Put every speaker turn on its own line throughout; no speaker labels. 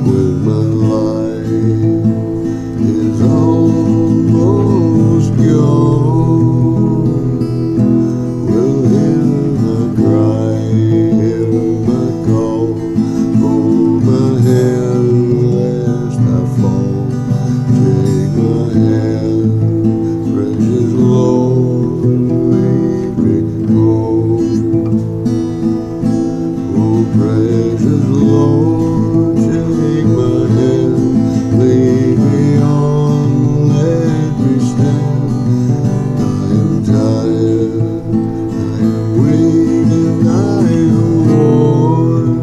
when my life is almost gone. Will hear my cry, hear my call, hold my hand lest I fall. Take my hand, precious Lord, lead me home. Oh, precious Lord, take my hand, lead me on, let me stand. I am tired, I am weak, and I am worn.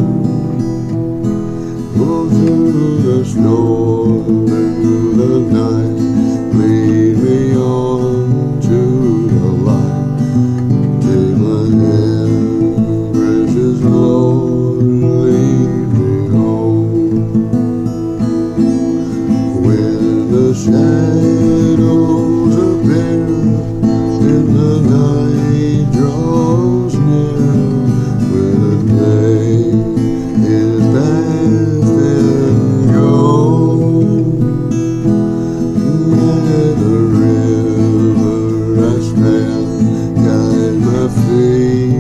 Go through the storm and through the night, lead me on to the light. Take my hand, precious Lord, lead me home. When the shadows appear and the night draws near, when the day is past and gone, let the river I stand guide my feet